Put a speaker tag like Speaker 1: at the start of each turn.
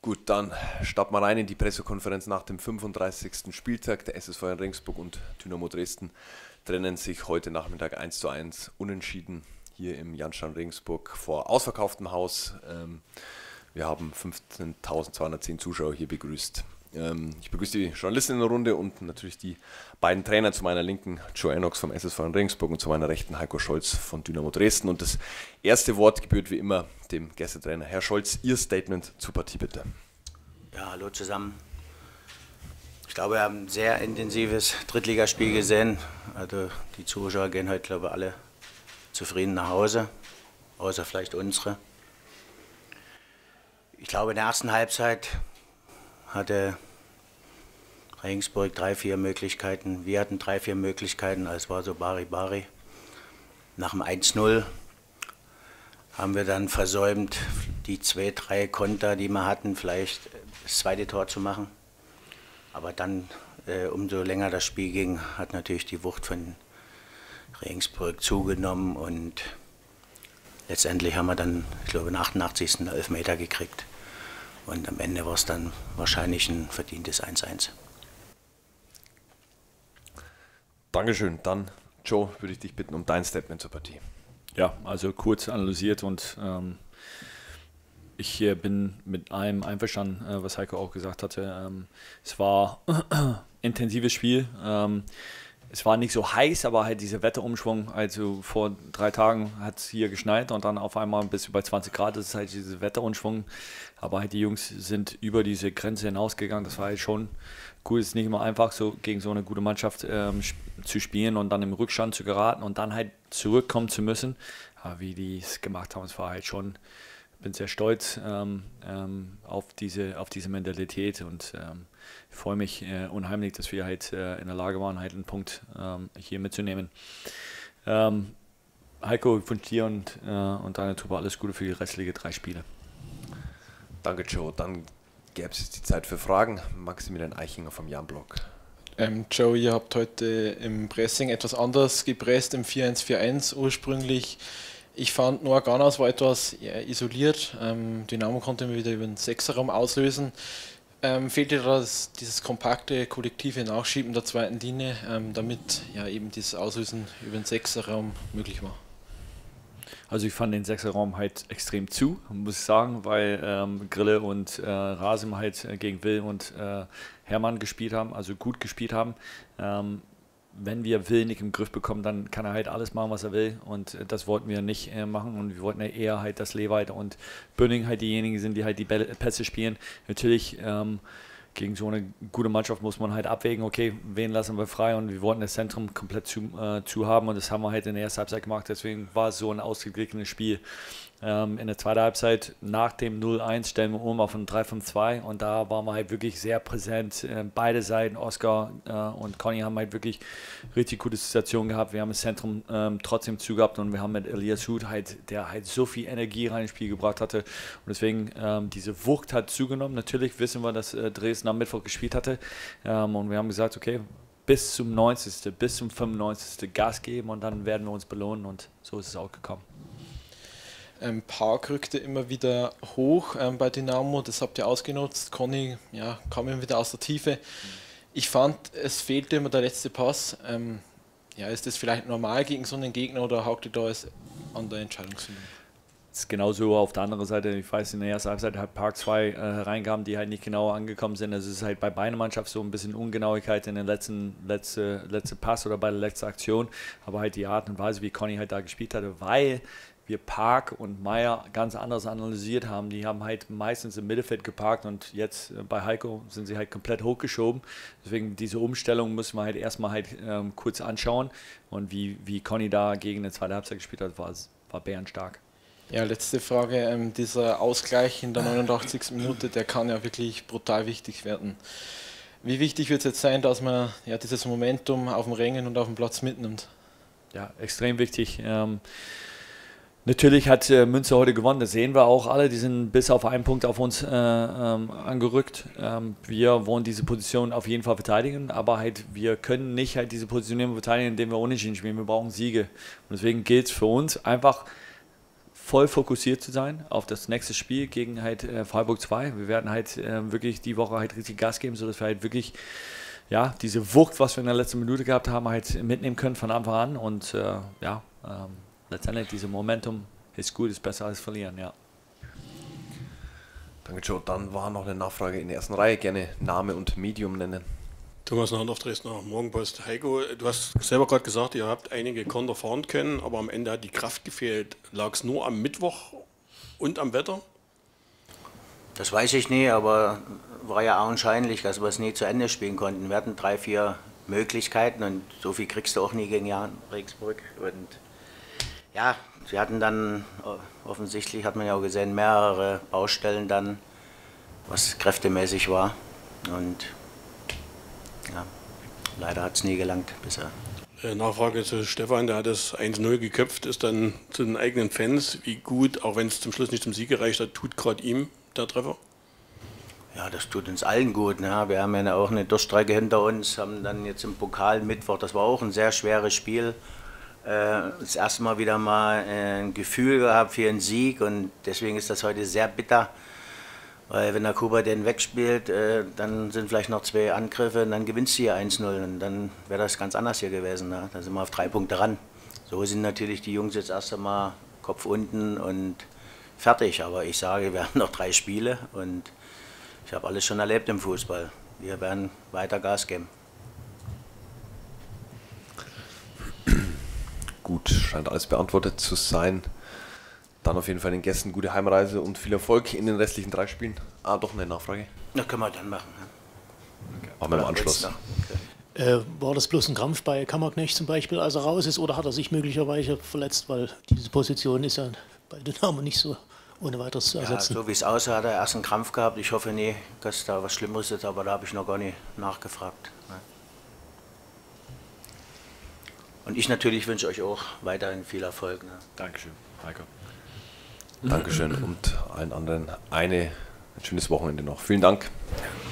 Speaker 1: Gut, dann starten wir rein in die Pressekonferenz nach dem 35. Spieltag. Der SSV Regensburg und Dynamo Dresden trennen sich heute Nachmittag 1:1 unentschieden hier im Janstein Regensburg vor ausverkauftem Haus. Wir haben 15.210 Zuschauer hier begrüßt. Ich begrüße die Journalisten in der Runde und natürlich die beiden Trainer. Zu meiner Linken Joe Enox vom SSV Regensburg und zu meiner Rechten Heiko Scholz von Dynamo Dresden. Und das erste Wort gebührt wie immer dem Gästetrainer. Herr Scholz, Ihr Statement zur Partie bitte.
Speaker 2: Ja, hallo zusammen. Ich glaube, wir haben ein sehr intensives Drittligaspiel gesehen. Also die Zuschauer gehen heute, glaube ich, alle zufrieden nach Hause, außer vielleicht unsere. Ich glaube, in der ersten Halbzeit hatte Regensburg 3-4 Möglichkeiten. Wir hatten 3-4 Möglichkeiten, es war so Bari-Bari. Nach dem 1:0 haben wir dann versäumt, die 2-3 Konter, die wir hatten, vielleicht das zweite Tor zu machen. Aber dann, umso länger das Spiel ging, hat natürlich die Wucht von Regensburg zugenommen und letztendlich haben wir dann, ich glaube, in 88. Elfmeter gekriegt. Und am Ende war es dann wahrscheinlich ein verdientes 1:1.
Speaker 1: Dankeschön. Dann, Joe, würde ich dich bitten um dein Statement zur Partie.
Speaker 3: Ja, also kurz analysiert und ich bin mit allem einverstanden, was Heiko auch gesagt hatte. Es war ein intensives Spiel. Es war nicht so heiß, aber halt dieser Wetterumschwung. Also vor 3 Tagen hat es hier geschneit und dann auf einmal bis über 20 Grad. Das ist halt dieser Wetterumschwung. Aber halt die Jungs sind über diese Grenze hinausgegangen. Das war halt schon cool. Es ist nicht immer einfach, so gegen so eine gute Mannschaft zu spielen und dann im Rückstand zu geraten und dann halt zurückkommen zu müssen. Aber wie die es gemacht haben, es war halt schon. Ich bin sehr stolz auf diese Mentalität und ich freue mich unheimlich, dass wir halt in der Lage waren, halt einen Punkt hier mitzunehmen. Heiko, ich wünsche dir und deiner Truppe alles Gute für die restlichen 3 Spiele.
Speaker 1: Danke, Joe. Dann gäbe es jetzt die Zeit für Fragen. Maximilian Eichinger vom Jan-Block.
Speaker 4: Joe, ihr habt heute im Pressing etwas anders gepresst, im 4-1-4-1 ursprünglich. Ich fand, Noah Ganas war etwas isoliert. Dynamo konnte immer wieder über den Sechserraum auslösen. Fehlte da dieses kompakte, kollektive Nachschieben der zweiten Linie, damit ja eben dieses Auslösen über den Sechserraum möglich war?
Speaker 3: Also ich fand den Sechserraum halt extrem zu, muss ich sagen, weil Grille und Rasim halt gegen Will und Hermann gespielt haben, also gut gespielt haben. Wenn wir Will nicht im Griff bekommen, dann kann er halt alles machen, was er will und das wollten wir nicht machen und wir wollten ja eher halt, dass Lewald und Bönning halt diejenigen sind, die halt die Pässe spielen. Natürlich gegen so eine gute Mannschaft muss man halt abwägen, okay, wen lassen wir frei und wir wollten das Zentrum komplett zu haben und das haben wir halt in der ersten Halbzeit gemacht, deswegen war es so ein ausgeglichenes Spiel. In der zweiten Halbzeit nach dem 0:1 stellen wir um auf ein 3-5-2 und da waren wir halt wirklich sehr präsent. Beide Seiten, Oskar und Conny, haben halt wirklich richtig gute Situationen gehabt. Wir haben das Zentrum trotzdem zugehabt und wir haben mit Elias Huth halt, der halt so viel Energie rein ins Spiel gebracht hatte und deswegen diese Wucht hat zugenommen. Natürlich wissen wir, dass Dresden am Mittwoch gespielt hatte und wir haben gesagt, okay, bis zum 90., bis zum 95. Gas geben und dann werden wir uns belohnen und so ist es auch gekommen.
Speaker 4: Park rückte immer wieder hoch bei Dynamo, das habt ihr ausgenutzt. Conny kam immer wieder aus der Tiefe. Ich fand, es fehlte immer der letzte Pass. Ist das vielleicht normal gegen so einen Gegner oder hakt ihr da es an der Entscheidungsfindung?
Speaker 3: Es ist genauso auf der anderen Seite. Ich weiß, in der ersten Halbzeit hat Park 2 hereinkamen, die halt nicht genau angekommen sind. Also es ist halt bei beiden Mannschaften so ein bisschen Ungenauigkeit in der letzte Pass oder bei der letzten Aktion. Aber halt die Art und Weise, wie Conny halt da gespielt hatte, weil wir Park und Meier ganz anders analysiert haben. Die haben halt meistens im Mittelfeld geparkt und jetzt bei Heiko sind sie halt komplett hochgeschoben. Deswegen diese Umstellung müssen wir halt erstmal halt kurz anschauen. Und wie Conny da gegen eine zweite Halbzeit gespielt hat, war bärenstark.
Speaker 4: Ja, letzte Frage. Dieser Ausgleich in der 89. Minute, der kann ja wirklich brutal wichtig werden. Wie wichtig wird es jetzt sein, dass man dieses Momentum auf dem Rängen und auf dem Platz mitnimmt?
Speaker 3: Ja, extrem wichtig. Natürlich hat Münster heute gewonnen, das sehen wir auch alle, die sind bis auf einen Punkt auf uns angerückt. Wir wollen diese Position auf jeden Fall verteidigen, aber halt wir können nicht halt diese Position verteidigen, indem wir unentschieden spielen, wir brauchen Siege. Und deswegen gilt es für uns einfach voll fokussiert zu sein auf das nächste Spiel gegen halt Freiburg 2. Wir werden halt wirklich die Woche halt richtig Gas geben, sodass wir halt wirklich ja, diese Wucht, was wir in der letzten Minute gehabt haben, halt mitnehmen können von Anfang an. Und letztendlich dieses Momentum ist gut, ist besser als verlieren, ja.
Speaker 1: Danke, Joe. Dann war noch eine Nachfrage in der ersten Reihe. Gerne Name und Medium nennen.
Speaker 5: Thomas Nahendorf, Dresdner Morgenpost. Heiko, du hast selber gerade gesagt, ihr habt einige Konter fahren können, aber am Ende hat die Kraft gefehlt. Lag es nur am Mittwoch und am Wetter?
Speaker 2: Das weiß ich nie, aber war ja augenscheinlich, dass wir es nie zu Ende spielen konnten. Wir hatten 3, 4 Möglichkeiten und so viel kriegst du auch nie gegen Jan Regensburg. Und ja, sie hatten dann, offensichtlich hat man ja auch gesehen, mehrere Baustellen dann, was kräftemäßig war. Und ja, leider hat es nie gelangt bisher.
Speaker 5: Nachfrage zu Stefan, der hat das 1-0 geköpft, ist dann zu den eigenen Fans. Wie gut, auch wenn es zum Schluss nicht zum Sieg gereicht hat, tut gerade ihm der Treffer?
Speaker 2: Ja, das tut uns allen gut. Ne? Wir haben ja auch eine Durchstrecke hinter uns, haben dann jetzt im Pokal Mittwoch, das war auch ein sehr schweres Spiel, das erste Mal wieder mal ein Gefühl gehabt für einen Sieg und deswegen ist das heute sehr bitter. Weil wenn der Kuba den wegspielt, dann sind vielleicht noch 2 Angriffe und dann gewinnst du hier 1-0 und dann wäre das ganz anders hier gewesen. Ne? Da sind wir auf 3 Punkte ran. So sind natürlich die Jungs jetzt erst einmal Kopf unten und fertig. Aber ich sage, wir haben noch 3 Spiele und ich habe alles schon erlebt im Fußball. Wir werden weiter Gas geben.
Speaker 1: Gut, scheint alles beantwortet zu sein. Dann auf jeden Fall den Gästen gute Heimreise und viel Erfolg in den restlichen 3 Spielen. Doch eine Nachfrage.
Speaker 2: Das können wir dann machen. Ne?
Speaker 1: Okay. Machen wir im Anschluss.
Speaker 6: Okay. War das bloß ein Krampf bei Kammerknecht zum Beispiel, als er raus ist, oder hat er sich möglicherweise verletzt, weil diese Position ist ja bei Dynamo nicht so ohne weiteres zu ersetzen?
Speaker 2: Ja, so wie es aussah, hat er erst einen Krampf gehabt. Ich hoffe nie, dass da was Schlimmeres ist, aber da habe ich noch gar nicht nachgefragt. Ne? Und ich natürlich wünsche euch auch weiterhin viel Erfolg. Ne?
Speaker 3: Dankeschön, Heiko.
Speaker 1: Dankeschön und allen anderen ein schönes Wochenende noch. Vielen Dank.